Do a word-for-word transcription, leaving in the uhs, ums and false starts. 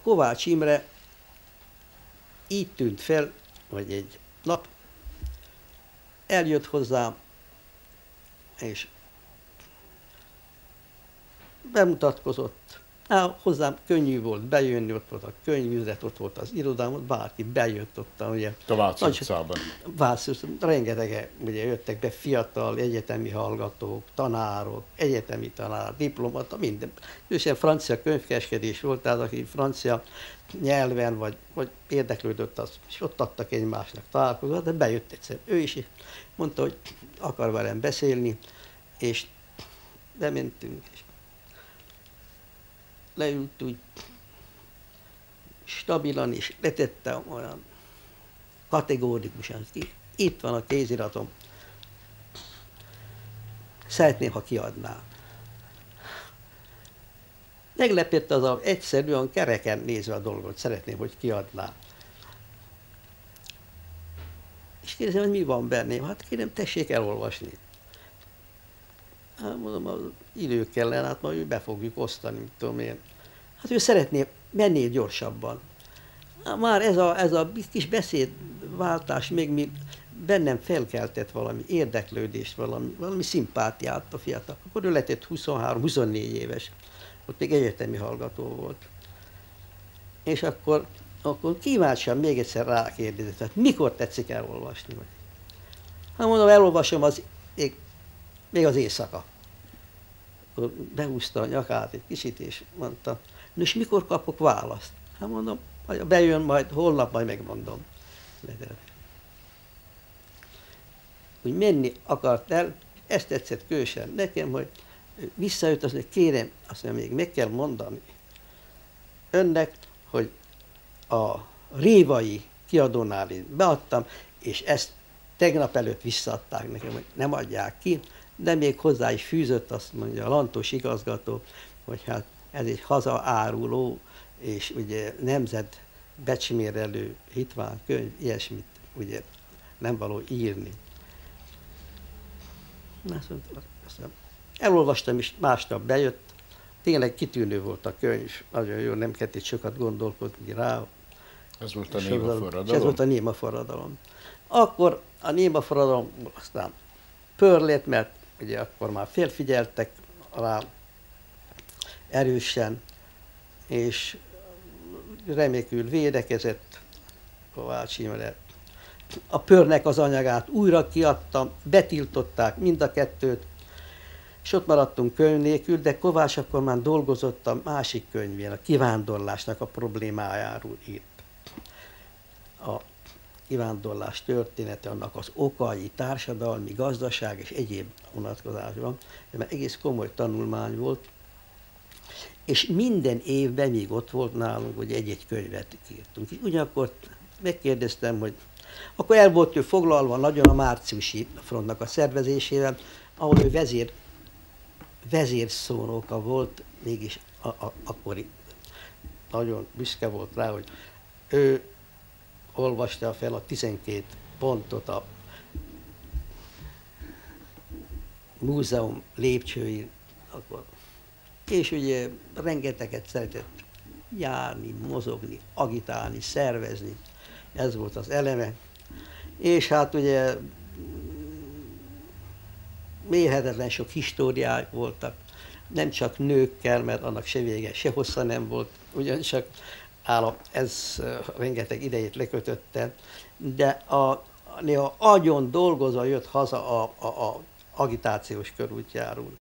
Kovács Imre így tűnt fel, hogy egy nap eljött hozzám, és bemutatkozott. Á, hozzám könnyű volt bejönni, ott volt a könyvüzlet, ott volt az irodám, ott bárki bejött ott, ugye. A Váci utcában. Váci utcában, rengeteg, ugye jöttek be fiatal egyetemi hallgatók, tanárok, egyetemi tanár, diplomata, minden. Ősen francia könyvkereskedés volt, tehát aki francia nyelven vagy, vagy érdeklődött, az, és ott adtak egymásnak találkozót, de bejött egyszer ő is, és mondta, hogy akar velem beszélni, és bementünk, és leült úgy stabilan, és letette olyan kategórikusan, itt van a kéziratom, szeretném, ha kiadná. Meglepett az a egyszerűen kereken nézve a dolgot, szeretném, hogy kiadná. És kérdezem, hogy mi van benném? Hát kérem, tessék elolvasni. Hát mondom, az idő kellene, hát majd be fogjuk osztani, mit tudom én. Hát ő szeretné, mennél gyorsabban. Hát már ez a, ez a kis beszédváltás még mi bennem felkeltett valami érdeklődést, valami, valami szimpátiát a fiatal. Akkor ő lett huszonhárom-huszonnégy éves, ott még egyetemi hallgató volt. És akkor, akkor kíváncsian még egyszer rákérdezett, hát mikor tetszik elolvasni? Hát mondom, elolvasom az, még, még az éjszaka. Akkor behúzta a nyakát egy kicsit, és mondta, no, és mikor kapok választ? Hát mondom, bejön majd, holnap majd megmondom. Úgy menni akart el, ezt tetszett különösen nekem, hogy visszajött, azt mondja, kérem, azt mondja, még meg kell mondani önnek, hogy a Révai kiadónál én beadtam, és ezt tegnap előtt visszaadták nekem, hogy nem adják ki, de még hozzá is fűzött, azt mondja a Lantos igazgató, hogy hát ez egy hazaáruló, és ugye nemzet becsmérelő hitván könyv, ilyesmit ugye nem való írni. Azt mondta, elolvastam, és másnap bejött, tényleg kitűnő volt a könyv, nagyon jó, nem kellett itt sokat gondolkodni rá. Ez volt a néma forradalom? Ez volt a néma forradalom. Akkor a néma forradalom aztán pörlett, mert ugye akkor már felfigyeltek rá erősen, és remekül védekezett Kovács Imre. A Pörnek az anyagát újra kiadtam, betiltották mind a kettőt, és ott maradtunk könyv nélkül, de Kovács akkor már dolgozott a másik könyvén, a kivándorlásnak a problémájáról írt. A kivándorlás története, annak az okai, társadalmi, gazdaság és egyéb vonatkozásban, mert egész komoly tanulmány volt, és minden évben még ott volt nálunk, hogy egy-egy könyvet írtunk. És ugyanakkor megkérdeztem, hogy akkor el volt ő foglalva nagyon a márciusi frontnak a szervezésével, ahol ő vezér, vezérszónoka volt, mégis a, a, akkori nagyon büszke volt rá, hogy ő olvasta fel a tizenkét pontot a múzeum lépcsőin, akkor. És ugye rengeteget szeretett járni, mozogni, agitálni, szervezni, ez volt az eleme. És hát ugye mérhetetlen sok históriák voltak, nem csak nőkkel, mert annak se vége, se hossza nem volt, ugyancsak állam, ez rengeteg idejét lekötötte, de a, néha agyon dolgozva jött haza a, a, a agitációs körútjáról.